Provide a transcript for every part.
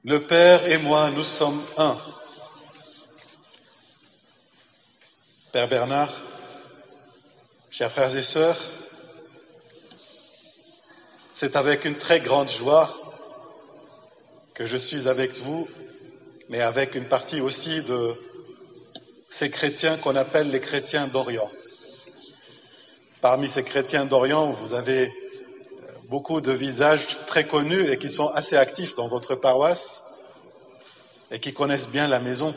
Le Père et moi, nous sommes un. Père Bernard, chers frères et sœurs, c'est avec une très grande joie que je suis avec vous, mais avec une partie aussi de ces chrétiens qu'on appelle les chrétiens d'Orient. Parmi ces chrétiens d'Orient, vous avez beaucoup de visages très connus et qui sont assez actifs dans votre paroisse et qui connaissent bien la maison.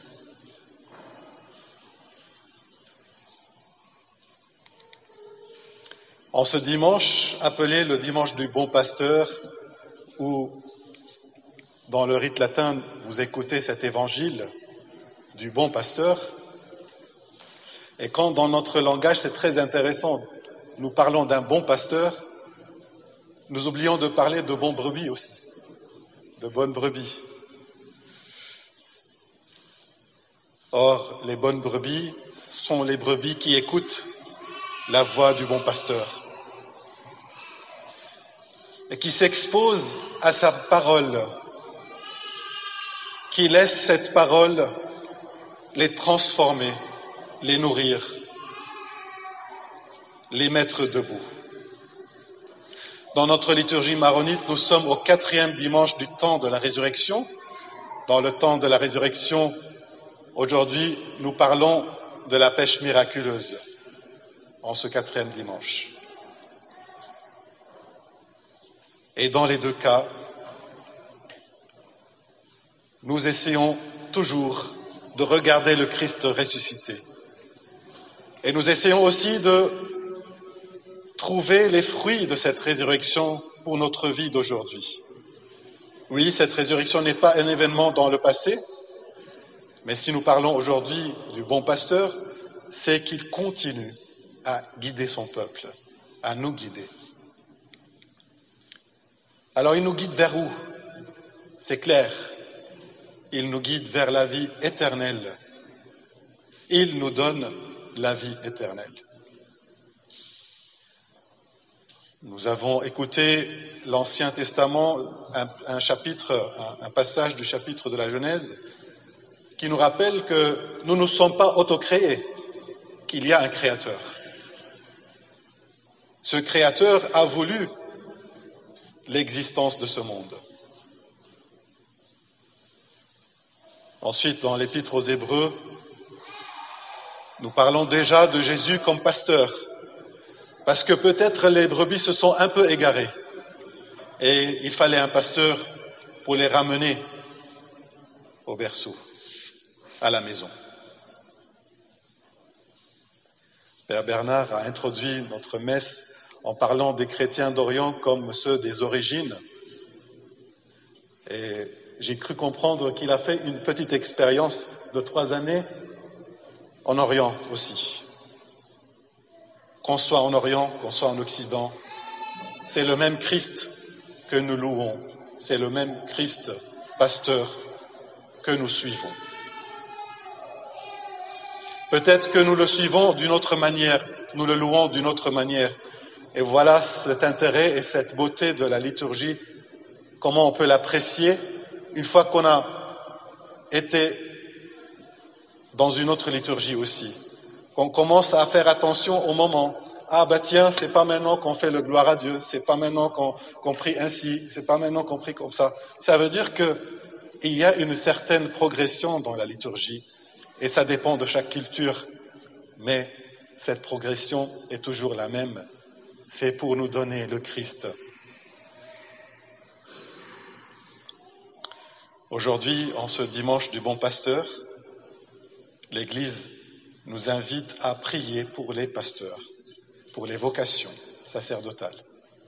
En ce dimanche, appelé le dimanche du bon pasteur, où dans le rite latin, vous écoutez cet évangile du bon pasteur, et quand dans notre langage, c'est très intéressant, nous parlons d'un bon pasteur, nous oublions de parler de bons brebis aussi, de bonnes brebis. Or, les bonnes brebis sont les brebis qui écoutent la voix du bon pasteur et qui s'exposent à sa parole, qui laissent cette parole les transformer, les nourrir, les mettre debout. Dans notre liturgie maronite, nous sommes au 4e dimanche du temps de la résurrection. Dans le temps de la résurrection, aujourd'hui, nous parlons de la pêche miraculeuse en ce 4e dimanche. Et dans les deux cas, nous essayons toujours de regarder le Christ ressuscité. Et nous essayons aussi de trouver les fruits de cette résurrection pour notre vie d'aujourd'hui. Oui, cette résurrection n'est pas un événement dans le passé, mais si nous parlons aujourd'hui du bon pasteur, c'est qu'il continue à guider son peuple, à nous guider. Alors il nous guide vers où? C'est clair, il nous guide vers la vie éternelle. Il nous donne la vie éternelle. Nous avons écouté l'Ancien Testament, un passage du chapitre de la Genèse, qui nous rappelle que nous ne sommes pas autocréés, qu'il y a un Créateur. Ce Créateur a voulu l'existence de ce monde. Ensuite, dans l'Épître aux Hébreux, nous parlons déjà de Jésus comme pasteur, parce que peut-être les brebis se sont un peu égarées et il fallait un pasteur pour les ramener au berceau, à la maison. Père Bernard a introduit notre messe en parlant des chrétiens d'Orient comme ceux des origines. Et j'ai cru comprendre qu'il a fait une petite expérience de 3 années en Orient aussi. Qu'on soit en Orient, qu'on soit en Occident, c'est le même Christ que nous louons, c'est le même Christ pasteur que nous suivons. Peut-être que nous le suivons d'une autre manière, nous le louons d'une autre manière. Et voilà cet intérêt et cette beauté de la liturgie, comment on peut l'apprécier une fois qu'on a été dans une autre liturgie aussi. Qu'on commence à faire attention au moment. Ah bah tiens, c'est pas maintenant qu'on fait le gloire à Dieu, c'est pas maintenant qu'on prie ainsi, c'est pas maintenant qu'on prie comme ça. Ça veut dire qu'il y a une certaine progression dans la liturgie. Et ça dépend de chaque culture, mais cette progression est toujours la même. C'est pour nous donner le Christ. Aujourd'hui, en ce dimanche du bon pasteur, l'Église nous invite à prier pour les pasteurs, pour les vocations sacerdotales.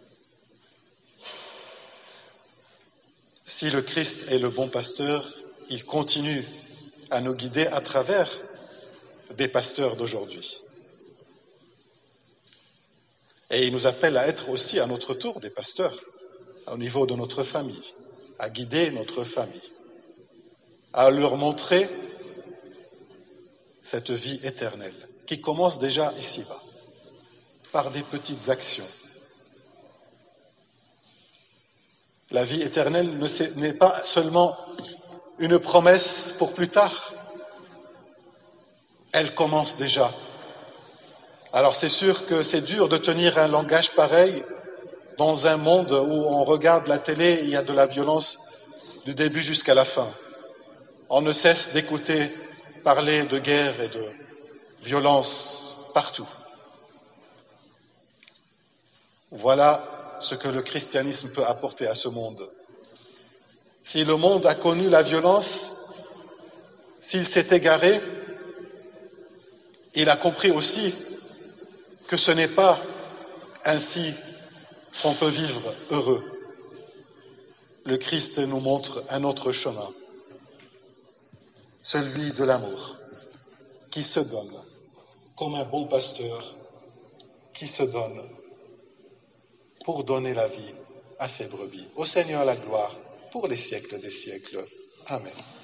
Si le Christ est le bon pasteur, il continue à nous guider à travers des pasteurs d'aujourd'hui. Et il nous appelle à être aussi à notre tour des pasteurs, au niveau de notre famille, à guider notre famille, à leur montrer cette vie éternelle qui commence déjà ici-bas, par des petites actions. La vie éternelle n'est pas seulement une promesse pour plus tard, elle commence déjà. Alors c'est sûr que c'est dur de tenir un langage pareil dans un monde où on regarde la télé, il y a de la violence du début jusqu'à la fin. On ne cesse d'écouter parler de guerre et de violence partout. Voilà ce que le christianisme peut apporter à ce monde. Si le monde a connu la violence, s'il s'est égaré, il a compris aussi que ce n'est pas ainsi qu'on peut vivre heureux. Le Christ nous montre un autre chemin, celui de l'amour, qui se donne, comme un bon pasteur qui se donne pour donner la vie à ses brebis. Au Seigneur la gloire pour les siècles des siècles. Amen.